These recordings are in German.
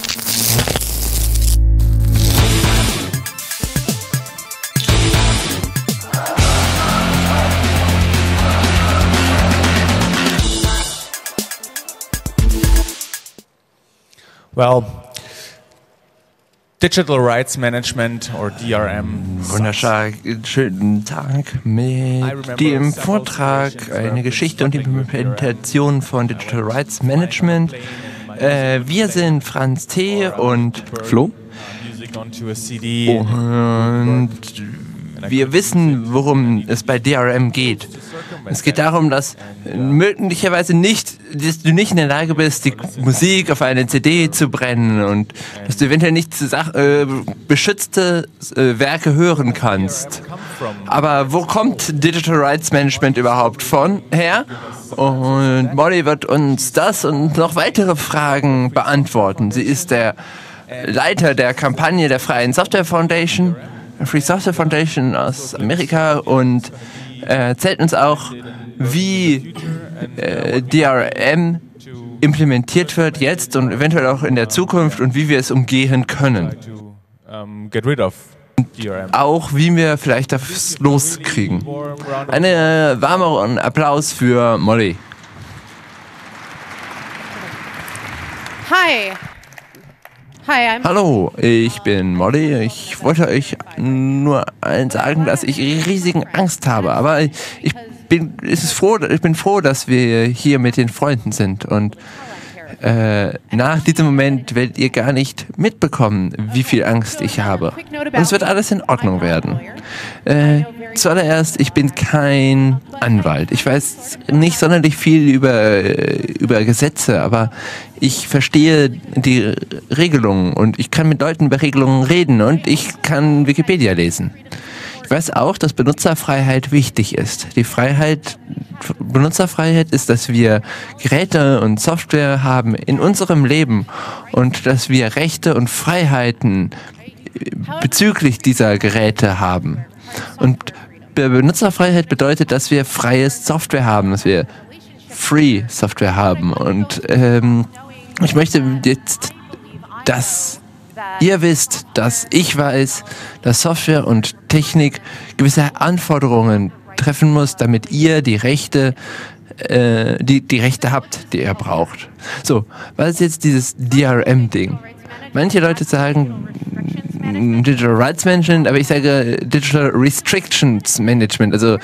Well, Digital Rights Management or DRM. Wunderschönen Tag mit dem Vortrag, eine Geschichte und die Implementation von Digital Rights Management. Wir sind Franz T. und Flo. Und wir wissen, worum es bei DRM geht. Es geht darum, dass möglicherweise dass du nicht in der Lage bist, die Musik auf eine CD zu brennen und dass du eventuell nicht beschützte Werke hören kannst. Aber wo kommt Digital Rights Management überhaupt her? Und Molly wird uns das und noch weitere Fragen beantworten. Sie ist der Leiter der Kampagne der Freien Software Foundation, Free Software Foundation aus Amerika, und erzählt uns auch, wie DRM implementiert wird jetzt und eventuell auch in der Zukunft und wie wir es umgehen können. Auch wie wir vielleicht das loskriegen. Eine warme Applaus für Molly. Hi. Hallo, ich bin Molly. Ich wollte euch nur sagen, dass ich riesigen Angst habe, aber ich bin froh, dass wir hier mit den Freunden sind, und nach diesem Moment werdet ihr gar nicht mitbekommen, wie viel Angst ich habe. Und es wird alles in Ordnung werden. Zuallererst, ich bin kein Anwalt. Ich weiß nicht sonderlich viel über Gesetze, aber ich verstehe die Regelungen und ich kann mit Leuten über Regelungen reden und ich kann Wikipedia lesen. Ich weiß auch, dass Benutzerfreiheit wichtig ist. Benutzerfreiheit ist, dass wir Geräte und Software haben in unserem Leben und dass wir Rechte und Freiheiten bezüglich dieser Geräte haben. Und Benutzerfreiheit bedeutet, dass wir freie Software haben, dass wir Free Software haben. Und ich möchte jetzt, dass ihr wisst, dass ich weiß, dass Software und Technik gewisse Anforderungen treffen muss, damit ihr die Rechte habt, die ihr braucht. So, was ist jetzt dieses DRM-Ding? Manche Leute sagen Digital Rights Management, aber ich sage Digital Restrictions Management, also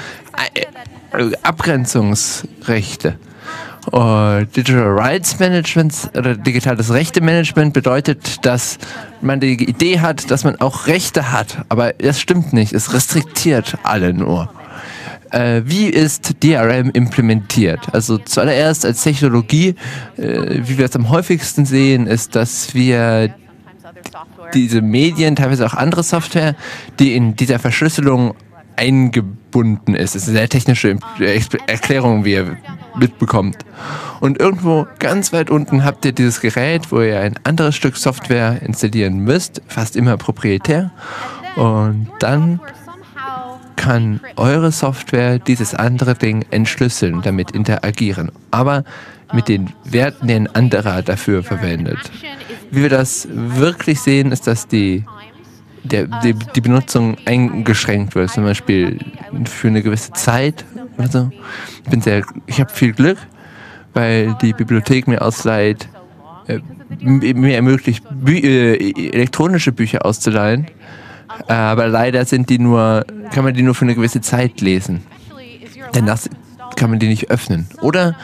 Abgrenzungsrechte. Digital Rights Management oder digitales Rechtemanagement bedeutet, dass man die Idee hat, dass man auch Rechte hat. Aber das stimmt nicht. Es restriktiert alle nur. Wie ist DRM implementiert? Also zuallererst als Technologie, wie wir es am häufigsten sehen, ist, dass wir diese Medien, teilweise auch andere Software, die in dieser Verschlüsselung eingebunden ist. Das ist eine sehr technische Erklärung, wie ihr mitbekommt. Und irgendwo ganz weit unten habt ihr dieses Gerät, wo ihr ein anderes Stück Software installieren müsst, fast immer proprietär. Und dann kann eure Software dieses andere Ding entschlüsseln, damit interagieren. Aber mit den Werten, die ein anderer dafür verwendet. Wie wir das wirklich sehen, ist, dass die Benutzung eingeschränkt wird, zum Beispiel für eine gewisse Zeit oder so. Ich habe viel Glück, weil die Bibliothek mir ausleiht, mir ermöglicht, elektronische Bücher auszuleihen, aber leider kann man die nur für eine gewisse Zeit lesen. Danach kann man die nicht öffnen. Oder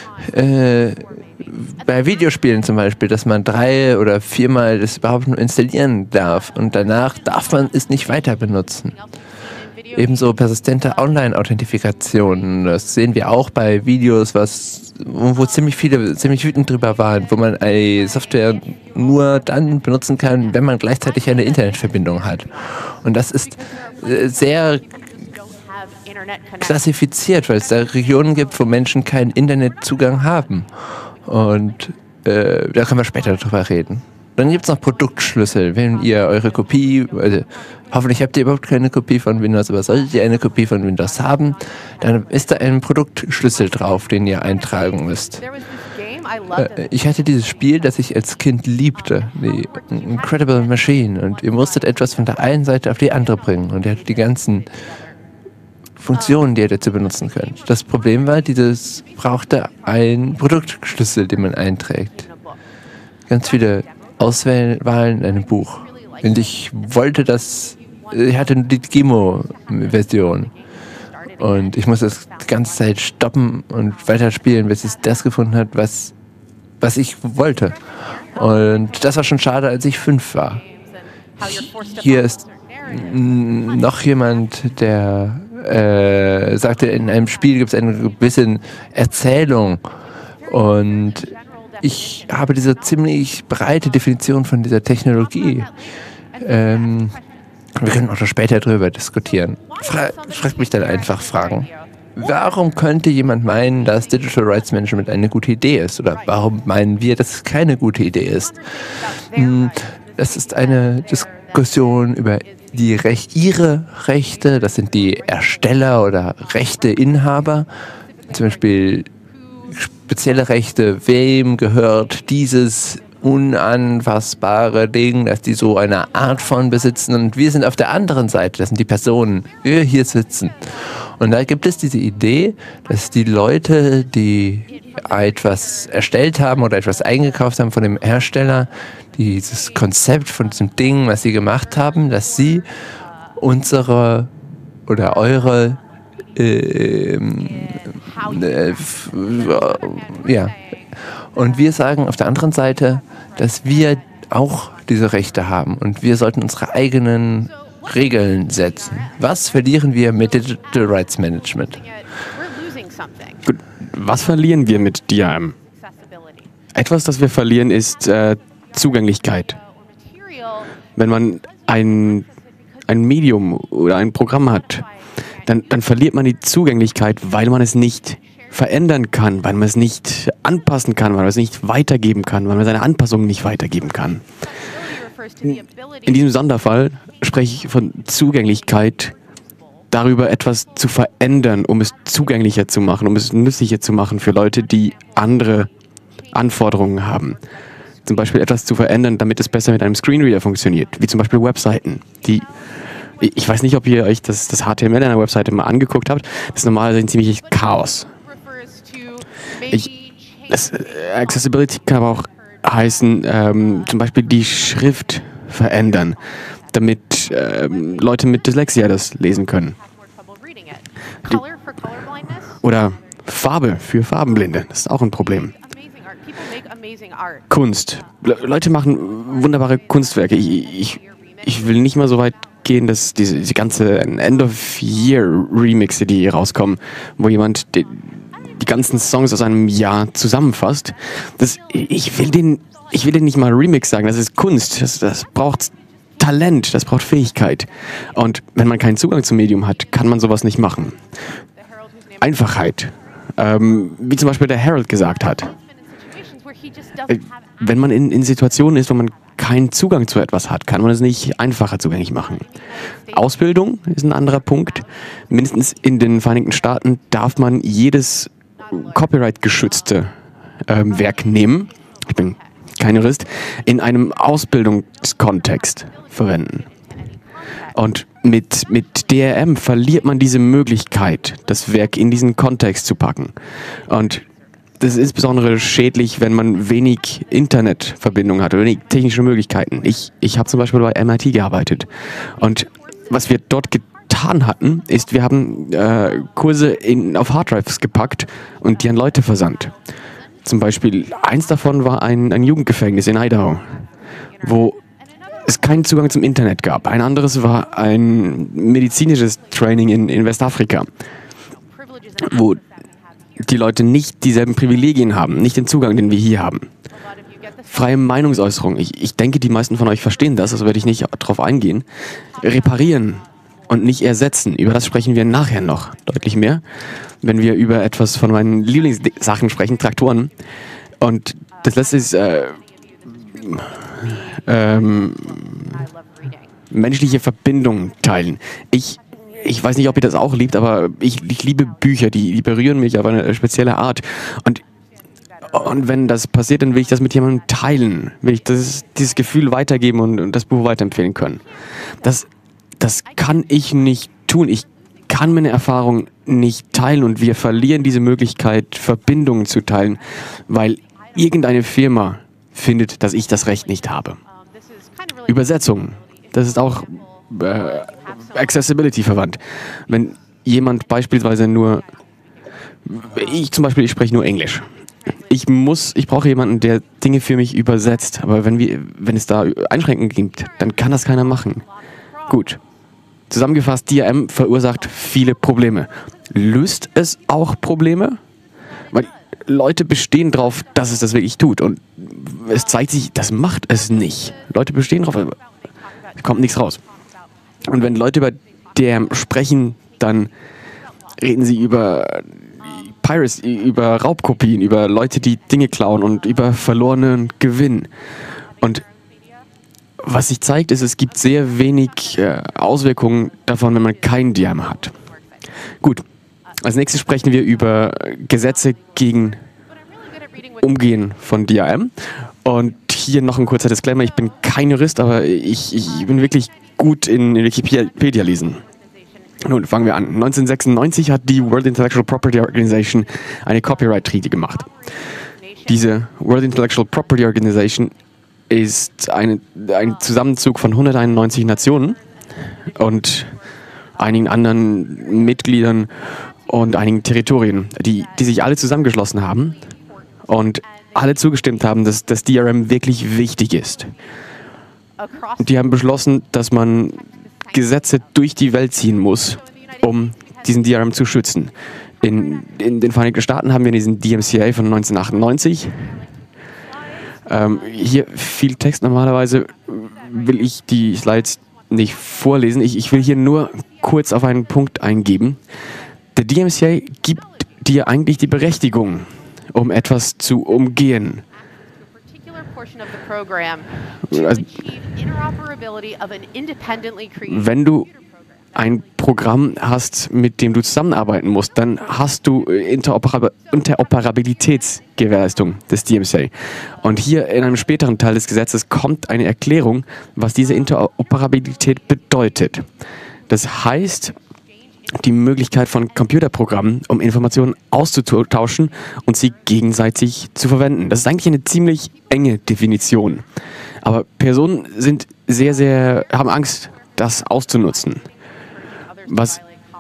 bei Videospielen zum Beispiel, dass man 3 oder 4 Mal das überhaupt nur installieren darf und danach darf man es nicht weiter benutzen. Ebenso persistente Online-Authentifikation, das sehen wir auch bei Videos, wo ziemlich viele ziemlich wütend drüber waren, wo man eine Software nur dann benutzen kann, wenn man gleichzeitig eine Internetverbindung hat. Und das ist sehr klassifiziert, weil es da Regionen gibt, wo Menschen keinen Internetzugang haben. Und da können wir später drüber reden. Dann gibt es noch Produktschlüssel. Wenn ihr eure Kopie, also hoffentlich habt ihr überhaupt keine Kopie von Windows, aber solltet ihr eine Kopie von Windows haben, dann ist da ein Produktschlüssel drauf, den ihr eintragen müsst. Ich hatte dieses Spiel, das ich als Kind liebte, die Incredible Machine. Und ihr musstet etwas von der einen Seite auf die andere bringen. Und ihr hattet die ganzen Funktionen, die ihr dazu benutzen könnt. Das Problem war, dieses brauchte einen Produktschlüssel, den man einträgt. Ganz viele Auswahlen in einem Buch. Und ich wollte das, ich hatte die Gimo-Version. Und ich musste das die ganze Zeit stoppen und weiterspielen, bis es das gefunden hat, was ich wollte. Und das war schon schade, als ich 5 war. Hier ist noch jemand, der sagte, in einem Spiel gibt es eine bisschen Erzählung. Und ich habe diese ziemlich breite Definition von dieser Technologie. Wir können auch noch später darüber diskutieren. Fragt mich dann einfach Fragen. Warum könnte jemand meinen, dass Digital Rights Management eine gute Idee ist? Oder warum meinen wir, dass es keine gute Idee ist? Das ist eine Diskussion über ihre Rechte. Das sind die Ersteller oder Rechteinhaber. Zum Beispiel spezielle Rechte. Wem gehört dieses unanfassbare Ding, dass die so eine Art von besitzen, und wir sind auf der anderen Seite, das sind die Personen, die hier sitzen. Und da gibt es diese Idee, dass die Leute, die etwas erstellt haben oder etwas eingekauft haben von dem Hersteller, dieses Konzept von diesem Ding, was sie gemacht haben, dass sie unsere oder eure und wir sagen auf der anderen Seite, dass wir auch diese Rechte haben und wir sollten unsere eigenen Regeln setzen. Was verlieren wir mit Digital Rights Management? Gut, was verlieren wir mit DRM? Etwas, das wir verlieren, ist Zugänglichkeit. Wenn man ein Medium oder ein Programm hat, dann verliert man die Zugänglichkeit, weil man es nicht verändern kann, weil man es nicht anpassen kann, weil man es nicht weitergeben kann, weil man seine Anpassungen nicht weitergeben kann. In diesem Sonderfall spreche ich von Zugänglichkeit, darüber etwas zu verändern, um es zugänglicher zu machen, um es nützlicher zu machen für Leute, die andere Anforderungen haben. Zum Beispiel etwas zu verändern, damit es besser mit einem Screenreader funktioniert, wie zum Beispiel Webseiten, ich weiß nicht, ob ihr euch das HTML einer Webseite mal angeguckt habt. Das ist normalerweise ein ziemliches Chaos. Accessibility kann aber auch heißen, zum Beispiel die Schrift verändern, damit Leute mit Dyslexia das lesen können. Oder Farbe für Farbenblinde, das ist auch ein Problem. Kunst. Leute machen wunderbare Kunstwerke. Ich will nicht mal so weit gehen, dass diese ganze End-of-Year-Remixe, die rauskommen, wo jemand die ganzen Songs aus einem Jahr zusammenfasst. Ich will den nicht mal Remix sagen, das ist Kunst, das braucht Talent, das braucht Fähigkeit. Und wenn man keinen Zugang zum Medium hat, kann man sowas nicht machen. Einfachheit, wie zum Beispiel der Herald gesagt hat. Wenn man in Situationen ist, wo man keinen Zugang zu etwas hat, kann man es nicht einfacher zugänglich machen. Ausbildung ist ein anderer Punkt. Mindestens in den Vereinigten Staaten darf man jedes Copyright-geschützte Werk nehmen, ich bin kein Jurist, in einem Ausbildungskontext verwenden. Und mit DRM verliert man diese Möglichkeit, das Werk in diesen Kontext zu packen. Und das ist insbesondere schädlich, wenn man wenig Internetverbindung hat oder wenig technische Möglichkeiten. Ich habe zum Beispiel bei MIT gearbeitet. Und was wir dort getan hatten, ist, wir haben Kurse auf Harddrives gepackt und die an Leute versandt. Zum Beispiel, eins davon war ein Jugendgefängnis in Idaho, wo es keinen Zugang zum Internet gab. Ein anderes war ein medizinisches Training in Westafrika, wo die Leute nicht dieselben Privilegien haben, nicht den Zugang, den wir hier haben. Freie Meinungsäußerung. Ich denke, die meisten von euch verstehen das, also werde ich nicht darauf eingehen. Reparieren und nicht ersetzen. Über das sprechen wir nachher noch deutlich mehr, wenn wir über etwas von meinen Lieblingssachen sprechen, Traktoren. Und das letzte ist menschliche Verbindung teilen. Ich weiß nicht, ob ihr das auch liebt, aber ich liebe Bücher, die berühren mich auf eine spezielle Art. Und Und wenn das passiert, dann will ich das mit jemandem teilen. Will ich dieses Gefühl weitergeben und das Buch weiterempfehlen können. Das kann ich nicht tun. Ich kann meine Erfahrung nicht teilen und wir verlieren diese Möglichkeit, Verbindungen zu teilen, weil irgendeine Firma findet, dass ich das Recht nicht habe. Übersetzung, das ist auch Accessibility verwandt. Wenn jemand beispielsweise ich spreche nur Englisch. Ich brauche jemanden, der Dinge für mich übersetzt. Aber wenn es da Einschränkungen gibt, dann kann das keiner machen. Gut. Zusammengefasst, DRM verursacht viele Probleme. Löst es auch Probleme? Weil Leute bestehen darauf, dass es das wirklich tut. Und es zeigt sich, das macht es nicht. Leute bestehen darauf, aber es kommt nichts raus. Und wenn Leute über DRM sprechen, dann reden sie über Piracy, über Raubkopien, über Leute, die Dinge klauen und über verlorenen Gewinn. Und was sich zeigt, ist, es gibt sehr wenig Auswirkungen davon, wenn man kein DRM hat. Gut, als nächstes sprechen wir über Gesetze gegen Umgehen von DRM. Und hier noch ein kurzer Disclaimer, ich bin kein Jurist, aber ich bin wirklich gut in Wikipedia lesen. Nun, fangen wir an. 1996 hat die World Intellectual Property Organization eine Copyright-Treaty gemacht. Diese World Intellectual Property Organization ist ein Zusammenzug von 191 Nationen und einigen anderen Mitgliedern und einigen Territorien, die sich alle zusammengeschlossen haben und alle zugestimmt haben, dass das DRM wirklich wichtig ist. Die haben beschlossen, dass man Gesetze durch die Welt ziehen muss, um diesen DRM zu schützen. In den Vereinigten Staaten haben wir diesen DMCA von 1998. Hier viel Text, normalerweise will ich die Slides nicht vorlesen. Ich will hier nur kurz auf einen Punkt eingeben. Der DMCA gibt dir eigentlich die Berechtigung, um etwas zu umgehen. Also, wenn du ein Programm hast, mit dem du zusammenarbeiten musst, dann hast du Interoperabilitätsgewährleistung des DMCA. Und hier in einem späteren Teil des Gesetzes kommt eine Erklärung, was diese Interoperabilität bedeutet. Das heißt, die Möglichkeit von Computerprogrammen, um Informationen auszutauschen und sie gegenseitig zu verwenden. Das ist eigentlich eine ziemlich enge Definition. Aber Personen sind haben Angst, das auszunutzen. Was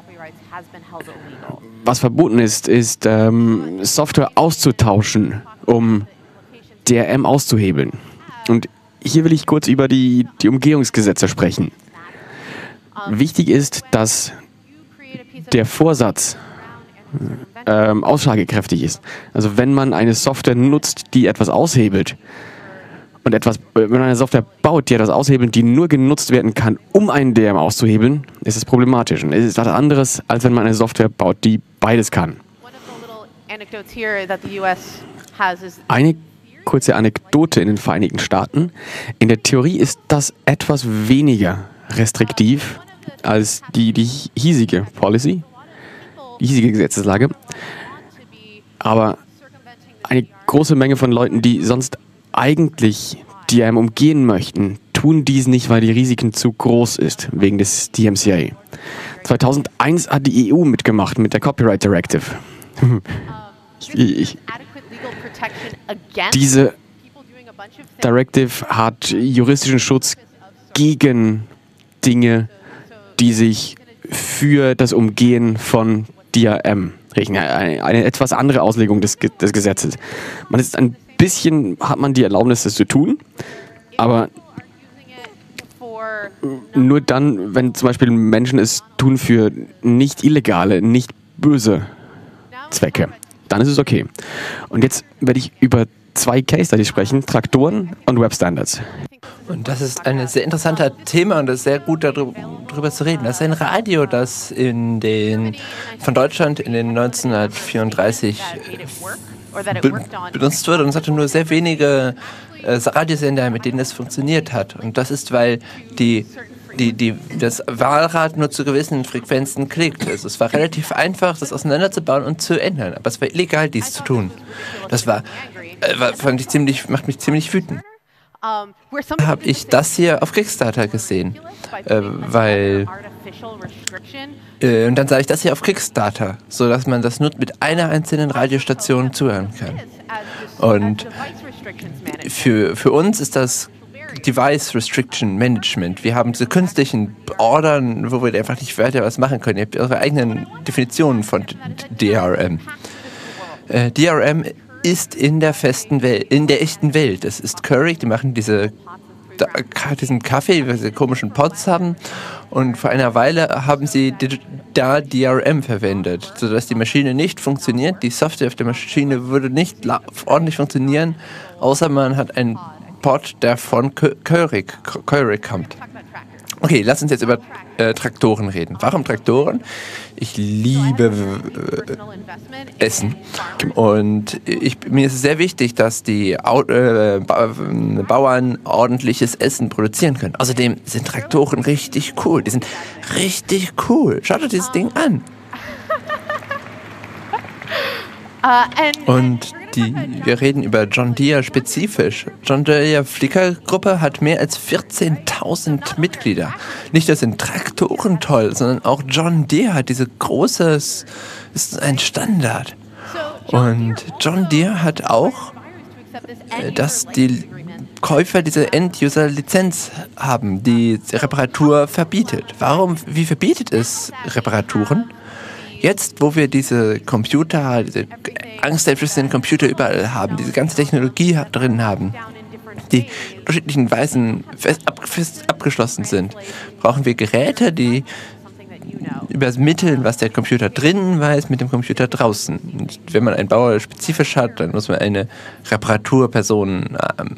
verboten ist, Software auszutauschen, um DRM auszuhebeln. Und hier will ich kurz über die Umgehungsgesetze sprechen. Wichtig ist, dass der Vorsatz aussagekräftig ist. Also wenn man eine Software nutzt, die etwas aushebelt, und wenn man eine Software baut, die etwas aushebelt, die nur genutzt werden kann, um einen DRM auszuhebeln, ist es problematisch. Und es ist was anderes, als wenn man eine Software baut, die beides kann. Eine kurze Anekdote in den Vereinigten Staaten. In der Theorie ist das etwas weniger restriktiv als die hiesige Policy, die hiesige Gesetzeslage. Aber eine große Menge von Leuten, die sonst eigentlich DRM umgehen möchten, tun dies nicht, weil die Risiken zu groß ist, wegen des DMCA. 2001 hat die EU mitgemacht mit der Copyright Directive. Diese Directive hat juristischen Schutz gegen Dinge, die sich für das Umgehen von DRM richten. Eine etwas andere Auslegung des Gesetzes. Hat man die Erlaubnis, das zu tun, aber nur dann, wenn zum Beispiel Menschen es tun für nicht illegale, nicht böse Zwecke, dann ist es okay. Und jetzt werde ich über zwei Case Studies sprechen, Traktoren und Web Standards. Und das ist ein sehr interessanter Thema und es ist sehr gut darüber zu reden. Das ist ein Radio, das von Deutschland in den 1934 benutzt wurde und es hatte nur sehr wenige Radiosender, mit denen es funktioniert hat. Und das ist, weil die das Wahlrad nur zu gewissen Frequenzen klickt. Also es war relativ einfach, das auseinanderzubauen und zu ändern. Aber es war illegal, dies zu tun. Das macht mich ziemlich wütend. Habe ich das hier auf Kickstarter gesehen, und dann sah ich das hier auf Kickstarter, so dass man das nur mit einer einzelnen Radiostation zuhören kann. Und für uns ist das Device Restriction Management. Wir haben diese künstlichen Ordern, wo wir einfach nicht weiter was machen können. Ihr habt eure eigenen Definitionen von DRM. DRM ist in der echten Welt. Es ist Keurig, die machen diesen Kaffee, wie sie komischen Pots haben. Und vor einer Weile haben sie da DRM verwendet, sodass die Maschine nicht funktioniert. Die Software auf der Maschine würde nicht ordentlich funktionieren, außer man hat einen Pod, der von Keurig kommt. Okay, lass uns jetzt über Traktoren reden. Warum Traktoren? Ich liebe Essen. Und mir ist es sehr wichtig, dass die Bauern ordentliches Essen produzieren können. Außerdem sind Traktoren richtig cool. Die sind richtig cool. Schaut euch dieses Ding an. Und wir reden über John Deere spezifisch. John Deere Flickr-Gruppe hat mehr als 14.000 Mitglieder. Nicht nur sind Traktoren toll, sondern auch John Deere hat ist ein Standard. Und John Deere hat auch, dass die Käufer diese End-User-Lizenz haben, die Reparatur verbietet. Wie verbietet es Reparaturen? Jetzt, wo wir diese angsteinflößenden Computer überall haben, diese ganze Technologie drin haben, die in unterschiedlichen Weisen fest abgeschlossen sind, brauchen wir Geräte, die übermitteln, was der Computer drinnen weiß, mit dem Computer draußen. Und wenn man einen Bauer spezifisch hat, dann muss man eine Reparaturperson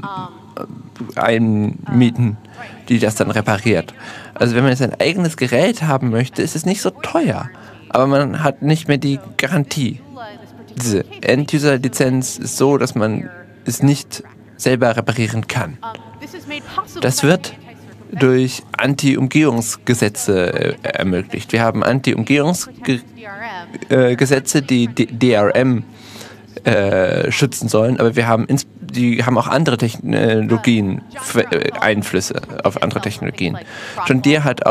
einmieten, die das dann repariert. Also wenn man jetzt ein eigenes Gerät haben möchte, ist es nicht so teuer. Aber man hat nicht mehr die Garantie. Diese End-User-Lizenz ist so, dass man es nicht selber reparieren kann. Das wird durch Anti-Umgehungsgesetze ermöglicht. Wir haben Anti-Umgehungsgesetze, die DRM schützen sollen, aber die haben auch andere Technologien, Einflüsse auf andere Technologien. John Deere hat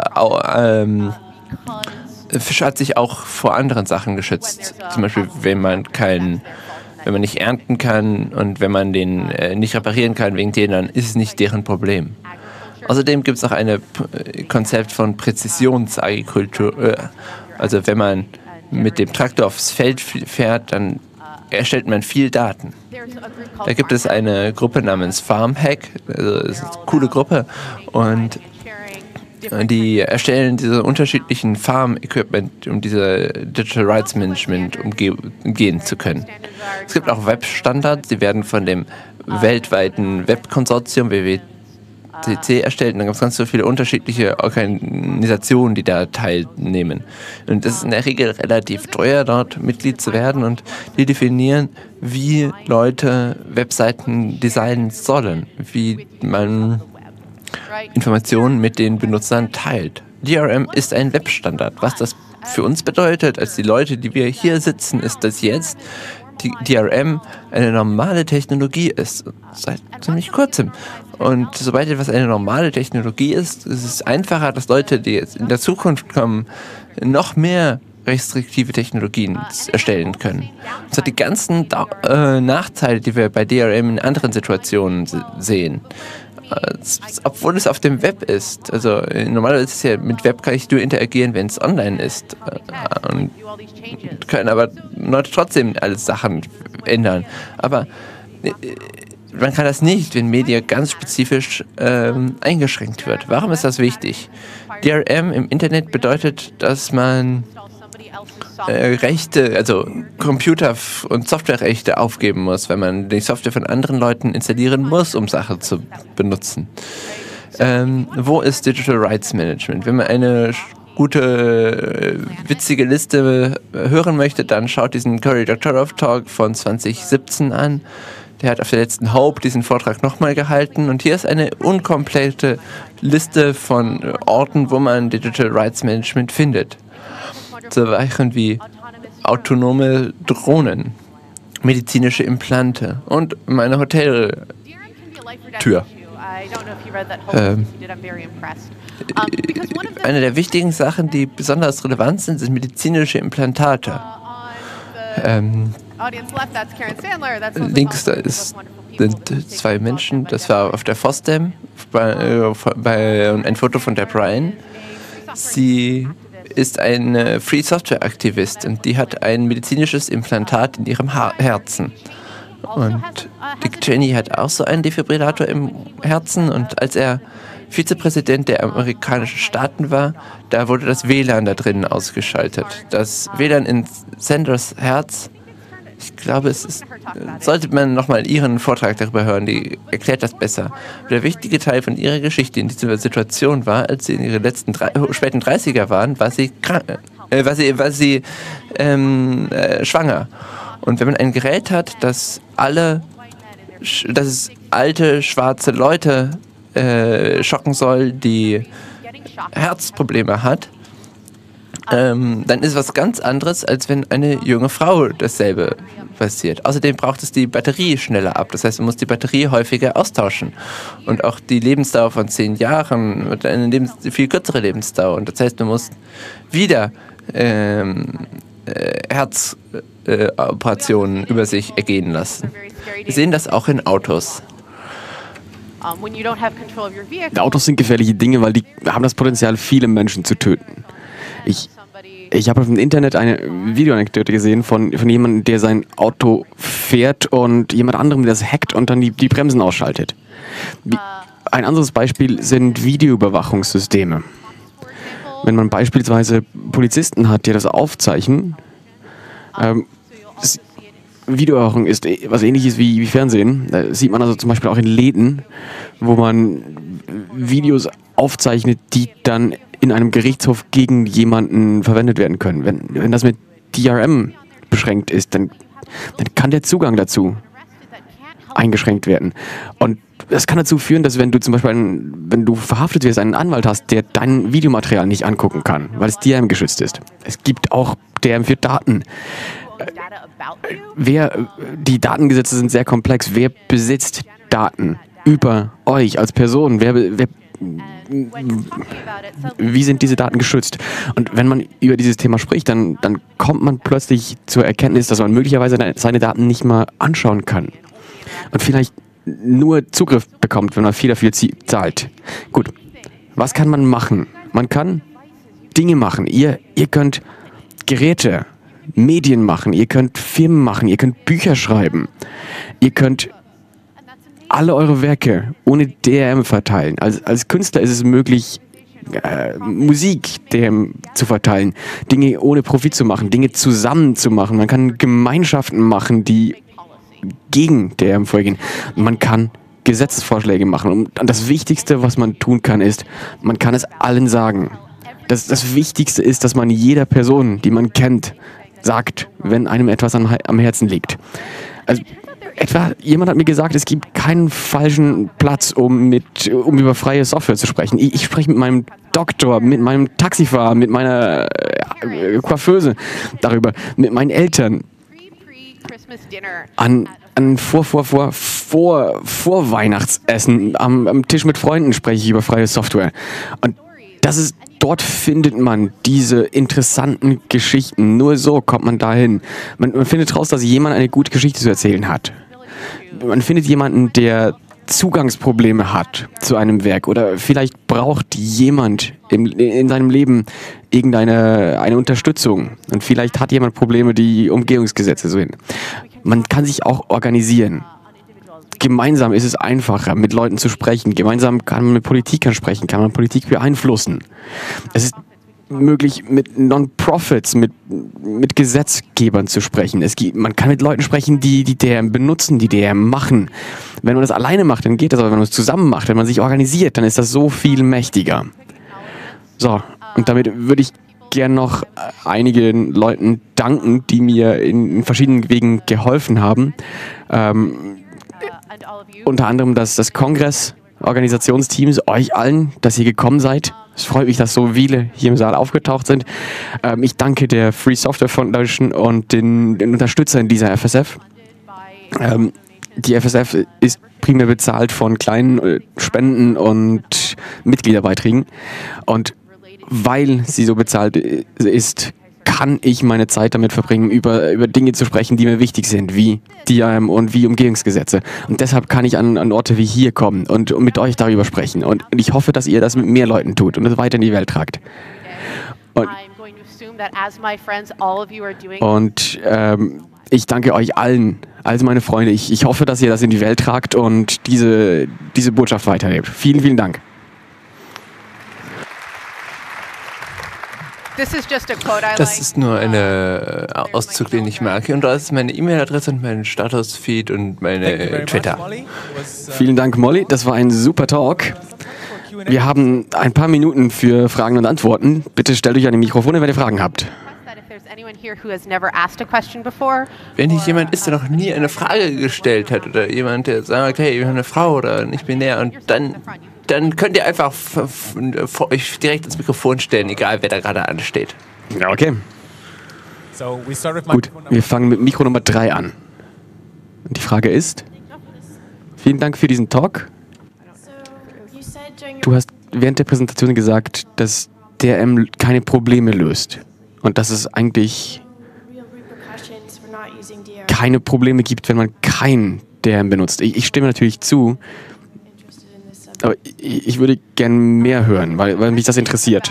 hat sich auch vor anderen Sachen geschützt. Zum Beispiel, wenn man nicht ernten kann und wenn man den nicht reparieren kann wegen denen, dann ist es nicht deren Problem. Außerdem gibt es auch ein Konzept von Präzisionsagrikultur. Also wenn man mit dem Traktor aufs Feld fährt, dann erstellt man viel Daten. Da gibt es eine Gruppe namens FarmHack, also das ist eine coole Gruppe, und die erstellen diese unterschiedlichen Farm-Equipment, um diese Digital Rights Management umgehen zu können. Es gibt auch Web-Standards, die werden von dem weltweiten Web-Konsortium WWCC erstellt. Und dann gibt es ganz so viele unterschiedliche Organisationen, die da teilnehmen. Und es ist in der Regel relativ teuer, dort Mitglied zu werden. Und die definieren, wie Leute Webseiten designen sollen, wie man Informationen mit den Benutzern teilt. DRM ist ein Webstandard. Was das für uns bedeutet, als die Leute, die wir hier sitzen, ist, dass jetzt die DRM eine normale Technologie ist. Seit ziemlich kurzem. Und sobald etwas eine normale Technologie ist es einfacher, dass Leute, die jetzt in der Zukunft kommen, noch mehr restriktive Technologien erstellen können. Das hat die ganzen Nachteile, die wir bei DRM in anderen Situationen sehen. Obwohl es auf dem Web ist. Also normalerweise ist es ja, mit Web kann ich nur interagieren, wenn es online ist. Und können aber Leute trotzdem alle Sachen ändern. Aber man kann das nicht, wenn Media ganz spezifisch eingeschränkt wird. Warum ist das wichtig? DRM im Internet bedeutet, dass man Rechte, also Computer- und Softwarerechte aufgeben muss, wenn man die Software von anderen Leuten installieren muss, um Sachen zu benutzen. Wo ist Digital Rights Management? Wenn man eine gute, witzige Liste hören möchte, dann schaut diesen Cory Doctorow Talk von 2017 an. Der hat auf der letzten Hope diesen Vortrag nochmal gehalten. Und hier ist eine unkomplette Liste von Orten, wo man Digital Rights Management findet. So Sachen wie autonome Drohnen, medizinische Implante und meine Hoteltür. Eine der wichtigen Sachen, die besonders relevant sind, sind medizinische Implantate. Links sind zwei Menschen, das war auf der FOSDEM, ein Foto von der Brian. Sie ist eine Free Software Aktivist und die hat ein medizinisches Implantat in ihrem Herzen. Und Dick Cheney hat auch so einen Defibrillator im Herzen und als er Vizepräsident der amerikanischen Staaten war, da wurde das WLAN da drinnen ausgeschaltet. Das WLAN in Sanders Herz, ich glaube, sollte man nochmal ihren Vortrag darüber hören, die erklärt das besser. Der wichtige Teil von ihrer Geschichte in dieser Situation war, als sie in ihren späten 30er waren, war sie schwanger. Und wenn man ein Gerät hat, das es alte, schwarze Leute schocken soll, die Herzprobleme hat, dann ist was ganz anderes, als wenn eine junge Frau dasselbe passiert. Außerdem braucht es die Batterie schneller ab. Das heißt, man muss die Batterie häufiger austauschen. Und auch die Lebensdauer von 10 Jahren wird eine viel kürzere Lebensdauer. Und das heißt, man muss wieder Herzoperationen über sich ergehen lassen. Wir sehen das auch in Autos. Autos sind gefährliche Dinge, weil die haben das Potenzial, viele Menschen zu töten. Ich habe auf dem Internet eine Videoanekdote gesehen von jemandem, der sein Auto fährt und jemand anderem, der das hackt und dann die Bremsen ausschaltet. Ein anderes Beispiel sind Videoüberwachungssysteme. Wenn man beispielsweise Polizisten hat, die das aufzeichnen, Videoüberwachung ist was Ähnliches wie Fernsehen. Da sieht man also zum Beispiel auch in Läden, wo man Videos aufzeichnet, die dann in einem Gerichtshof gegen jemanden verwendet werden können. Wenn das mit DRM beschränkt ist, dann kann der Zugang dazu eingeschränkt werden. Und das kann dazu führen, dass wenn du zum Beispiel, wenn du verhaftet wirst, einen Anwalt hast, der dein Videomaterial nicht angucken kann, weil es DRM geschützt ist. Es gibt auch DRM für Daten. Die Datengesetze sind sehr komplex. Wer besitzt Daten über euch als Person? Wie sind diese Daten geschützt? Und wenn man über dieses Thema spricht, dann kommt man plötzlich zur Erkenntnis, dass man möglicherweise seine Daten nicht mal anschauen kann. Und vielleicht nur Zugriff bekommt, wenn man viel dafür zahlt. Gut, was kann man machen? Man kann Dinge machen. Ihr könnt Geräte, Medien machen, ihr könnt Filme machen, ihr könnt Bücher schreiben. Ihr könnt alle eure Werke ohne DRM verteilen. Als Künstler ist es möglich, Musik DRM zu verteilen, Dinge ohne Profit zu machen, Dinge zusammen zu machen. Man kann Gemeinschaften machen, die gegen DRM vorgehen. Man kann Gesetzesvorschläge machen. Und das Wichtigste, was man tun kann, ist, man kann es allen sagen. Das Wichtigste ist, dass man jeder Person, die man kennt, sagt, wenn einem etwas am Herzen liegt. Also, jemand hat mir gesagt, es gibt keinen falschen Platz, um über freie Software zu sprechen. Ich spreche mit meinem Doktor, mit meinem Taxifahrer, mit meiner Coiffeuse darüber, mit meinen Eltern. An Vorweihnachtsessen am Tisch mit Freunden spreche ich über freie Software. Und dort findet man diese interessanten Geschichten. Nur so kommt man dahin. Man findet raus, dass jemand eine gute Geschichte zu erzählen hat. Man findet jemanden, der Zugangsprobleme hat zu einem Werk oder vielleicht braucht jemand in seinem Leben eine Unterstützung und vielleicht hat jemand Probleme, die Umgehungsgesetze so hin. Man kann sich auch organisieren. Gemeinsam ist es einfacher, mit Leuten zu sprechen. Gemeinsam kann man mit Politikern sprechen, kann man Politik beeinflussen. Es ist möglich, mit Non-Profits, mit Gesetzgebern zu sprechen. Man kann mit Leuten sprechen, die DRM benutzen, die DRM machen. Wenn man das alleine macht, dann geht das, aber wenn man es zusammen macht, wenn man sich organisiert, dann ist das so viel mächtiger. So, und damit würde ich gern noch einigen Leuten danken, die mir in verschiedenen Wegen geholfen haben. unter anderem das Kongress-Organisationsteams, euch allen, dass ihr gekommen seid. Es freut mich, dass so viele hier im Saal aufgetaucht sind. Ich danke der Free Software Foundation und den Unterstützern dieser FSF. Die FSF ist primär bezahlt von kleinen Spenden und Mitgliederbeiträgen. Und weil sie so bezahlt ist, kann ich meine Zeit damit verbringen, über Dinge zu sprechen, die mir wichtig sind, wie DRM und wie Umgehungsgesetze. Und deshalb kann ich an Orte wie hier kommen und mit euch darüber sprechen. Und ich hoffe, dass ihr das mit mehr Leuten tut und es weiter in die Welt tragt. Und ich danke euch allen, also meine Freunde. Ich hoffe, dass ihr das in die Welt tragt und diese Botschaft weiterlebt. Vielen, vielen Dank. Das ist nur ein Auszug, den ich mag. Und da ist meine E-Mail-Adresse und mein Status-Feed und meine Twitter. Vielen Dank, Molly. Das war ein super Talk. Wir haben ein paar Minuten für Fragen und Antworten. Bitte stellt euch an die Mikrofone, wenn ihr Fragen habt. Wenn nicht jemand ist, der noch nie eine Frage gestellt hat oder jemand, der sagt, hey, ich bin eine Frau oder nicht binär, und dann könnt ihr einfach vor euch direkt ins Mikrofon stellen, egal wer da gerade ansteht. Ja, okay. Gut, wir fangen mit Mikro Nummer 3 an. Und die Frage ist, vielen Dank für diesen Talk. Du hast während der Präsentation gesagt, dass DRM keine Probleme löst. Und dass es eigentlich keine Probleme gibt, wenn man kein DRM benutzt. Ich stimme natürlich zu, aber ich würde gerne mehr hören, weil mich das interessiert.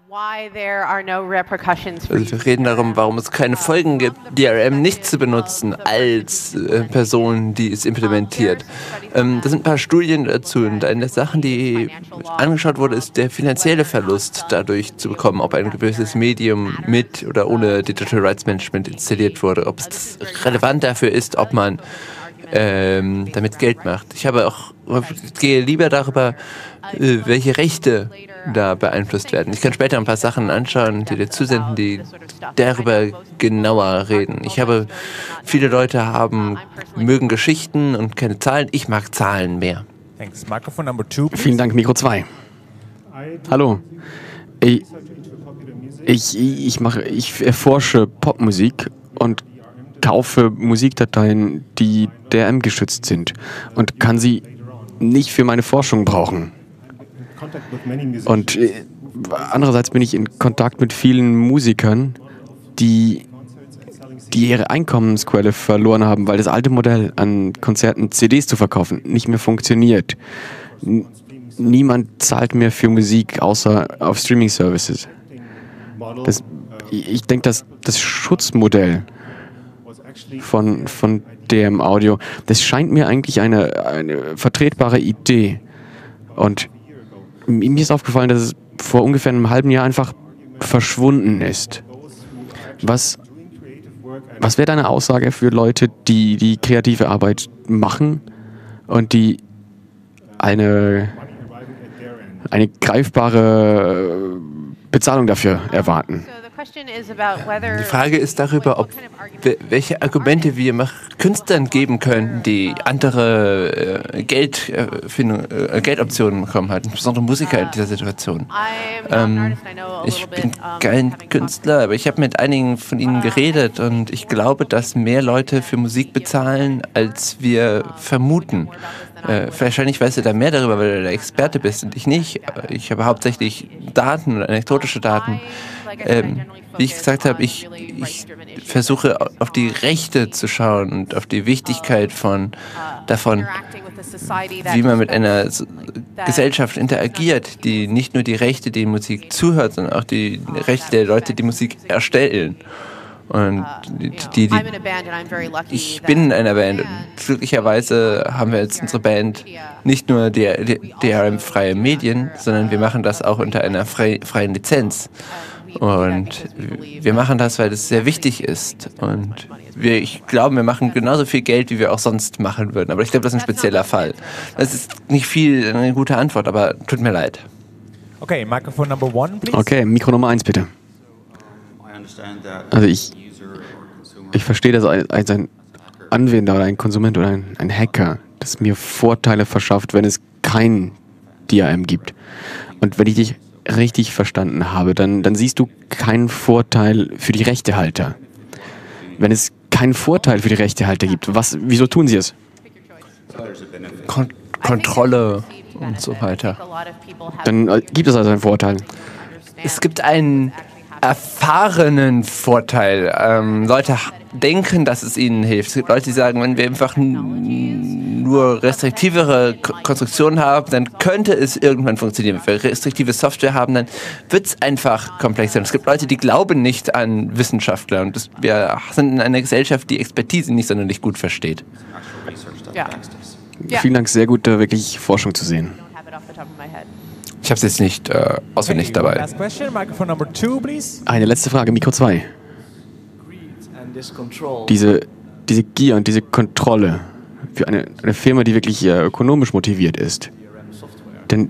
Also wir reden darum, warum es keine Folgen gibt, DRM nicht zu benutzen als Person, die es implementiert. Da sind ein paar Studien dazu, und eine der Sachen, die angeschaut wurde, ist der finanzielle Verlust dadurch zu bekommen, ob ein gewisses Medium mit oder ohne Digital Rights Management installiert wurde, ob es relevant dafür ist, ob man damit Geld macht. Ich gehe lieber darüber, welche Rechte da beeinflusst werden. Ich kann später ein paar Sachen anschauen, die dir zusenden, die darüber genauer reden. Viele Leute mögen Geschichten und keine Zahlen. Ich mag Zahlen mehr. Vielen Dank, Mikro 2. Hallo. Ich erforsche Popmusik und kaufe Musikdateien, die DRM-geschützt sind, und kann sie nicht für meine Forschung brauchen. Und andererseits bin ich in Kontakt mit vielen Musikern, die ihre Einkommensquelle verloren haben, weil das alte Modell, an Konzerten CDs zu verkaufen, nicht mehr funktioniert. Niemand zahlt mehr für Musik, außer auf Streaming-Services. Ich denke, dass das Schutzmodell von DRM Audio, das scheint mir eigentlich eine vertretbare Idee. Und mir ist aufgefallen, dass es vor ungefähr einem halben Jahr einfach verschwunden ist. Was wäre deine Aussage für Leute, die kreative Arbeit machen und die eine greifbare Bezahlung dafür erwarten? Die Frage ist darüber, welche Argumente wir Künstlern geben können, die andere Geldoptionen bekommen haben, insbesondere Musiker in dieser Situation. Ich bin kein Künstler, aber ich habe mit einigen von ihnen geredet, und ich glaube, dass mehr Leute für Musik bezahlen, als wir vermuten. Wahrscheinlich weißt du da mehr darüber, weil du der Experte bist und ich nicht. Ich habe hauptsächlich Daten oder anekdotische Daten. Wie ich gesagt habe, ich versuche auf die Rechte zu schauen und auf die Wichtigkeit davon, wie man mit einer Gesellschaft interagiert, die nicht nur die Rechte, die Musik zuhört, sondern auch die Rechte der Leute, die Musik erstellen. Und ich bin in einer Band, und glücklicherweise haben wir jetzt unsere Band nicht nur DRM-freie Medien, sondern wir machen das auch unter einer freien Lizenz. Und wir machen das, weil es sehr wichtig ist. Und ich glaube, wir machen genauso viel Geld, wie wir auch sonst machen würden. Aber ich glaube, das ist ein spezieller Fall. Das ist nicht eine gute Antwort, aber tut mir leid. Okay, Microphone number 1, please. Okay, Mikro Nummer 1, bitte. Also ich verstehe, dass ein Anwender oder ein Konsument oder ein Hacker das mir Vorteile verschafft, wenn es kein DRM gibt. Und wenn ich dich richtig verstanden habe, dann siehst du keinen Vorteil für die Rechtehalter. Wenn es keinen Vorteil für die Rechtehalter gibt, wieso tun sie es? Kontrolle und so weiter. Dann gibt es also einen Vorteil. Es gibt einen erfahrenen Vorteil. Leute denken, dass es ihnen hilft. Es gibt Leute, die sagen, wenn wir einfach nur restriktivere Konstruktionen haben, dann könnte es irgendwann funktionieren. Wenn wir restriktive Software haben, dann wird es einfach komplexer. Und es gibt Leute, die glauben nicht an Wissenschaftler. Und wir sind in einer Gesellschaft, die Expertise nicht sonderlich gut versteht. Ja. Vielen Dank, sehr gut, wirklich Forschung zu sehen. Ich habe es jetzt nicht auswendig Okay, dabei. last question, microphone number 2, please. Eine letzte Frage, Mikro 2. Diese Gier und diese Kontrolle für eine Firma, die wirklich ökonomisch motiviert ist, dann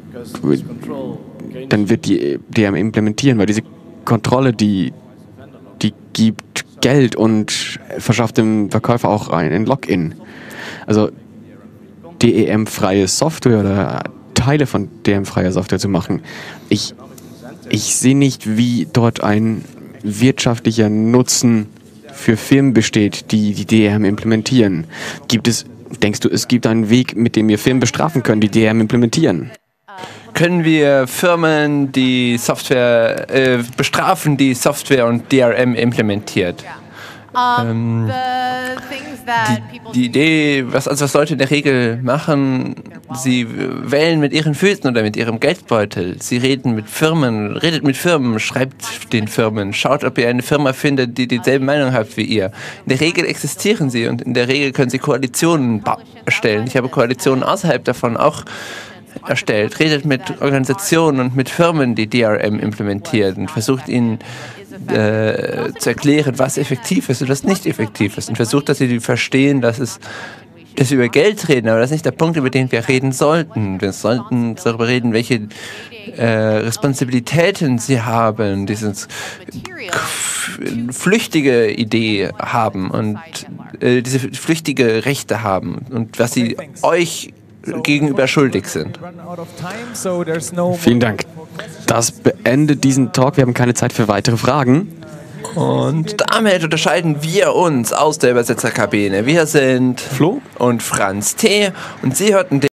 wird die DRM implementieren, weil diese Kontrolle, die gibt Geld und verschafft dem Verkäufer auch einen Login. Also DRM-freie Software oder Teile von DRM-freier Software zu machen. Ich sehe nicht, wie dort ein wirtschaftlicher Nutzen für Firmen besteht, die DRM implementieren. Denkst du, es gibt einen Weg, mit dem wir Firmen bestrafen können, die DRM implementieren? Können wir Firmen, die Software bestrafen, die Software und DRM implementiert? Die Idee, was Leute in der Regel machen, sie wählen mit ihren Füßen oder mit ihrem Geldbeutel. Sie redet mit Firmen, schreibt den Firmen, schaut, ob ihr eine Firma findet, die dieselbe Meinung habt wie ihr. In der Regel existieren sie und in der Regel können sie Koalitionen erstellen. Ich habe Koalitionen außerhalb davon auch erstellt. Redet mit Organisationen und mit Firmen, die DRM implementieren und versucht ihnen zu erklären, was effektiv ist und was nicht effektiv ist und versucht, dass sie verstehen, dass wir über Geld reden, aber das ist nicht der Punkt, über den wir reden sollten. Wir sollten darüber reden, welche Responsibilitäten sie haben, diese flüchtige Idee haben und diese flüchtige Rechte haben und was sie euch gegenüber schuldig sind. Vielen Dank. Das beendet diesen Talk. Wir haben keine Zeit für weitere Fragen. Und damit unterscheiden wir uns aus der Übersetzerkabine. Wir sind Flo und Franz T. Und Sie hörten den